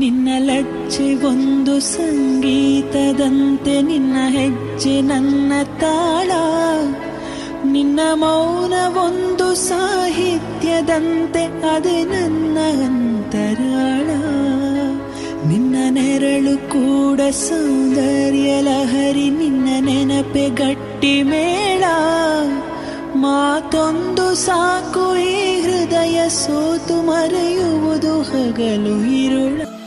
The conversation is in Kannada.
ನಿನ್ನ ಲಜ್ಜೆ ಒಂದು ಸಂಗೀತದಂತೆ, ನಿನ್ನ ಹೆಜ್ಜೆ ನನ್ನ ತಾಳ, ನಿನ್ನ ಮೌನ ಒಂದು ಸಾಹಿತ್ಯದಂತೆ, ಅದೇ ನನ್ನ ಅಂತರಾಳ. ನಿನ್ನ ನೆರಳು ಕೂಡ ಸೌಂದರ್ಯ ಲಹರಿ, ನಿನ್ನ ನೆನಪೆ ಗಟ್ಟಿ ಮೇಳ. ಮಾತೊಂದು ಸಾಕು ಈ ಹೃದಯ ಸೋತು ಮರೆಯುವುದು ಹಗಲು ಇರುಳ.